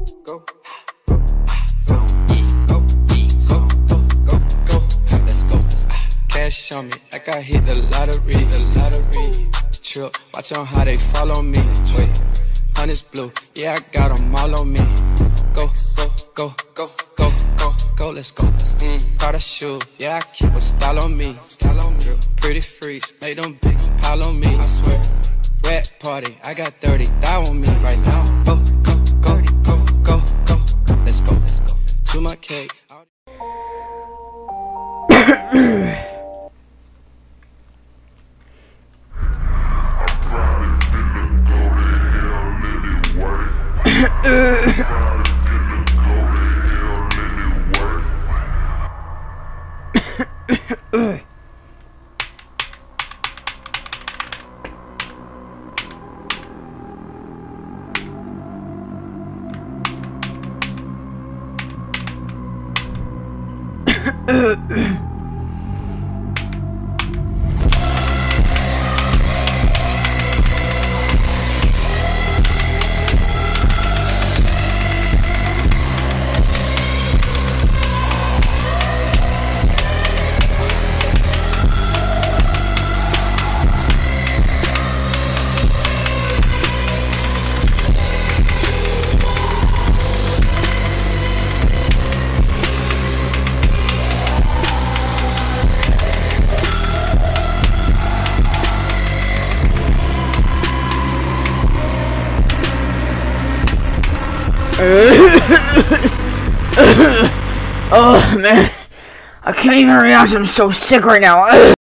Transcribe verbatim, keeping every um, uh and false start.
go, go, go, go, go, go, go. Let's go. Cash on me, like I hit the lottery, the lottery. Trip, watch on how they follow me. Wait, honey's blue, yeah, I got them all on me. Go, go, go, go, go, go, go, let's go. Mm, Prada shoe, yeah, I keep a style on me. Style on me. Pretty freaks, make them big pile on me. I swear, wet party, I got thirty thou on me right now. Go, go, go, go, go, go, let's go, let's go. To my cake. Oh man, I can't even react. I'm so sick right now.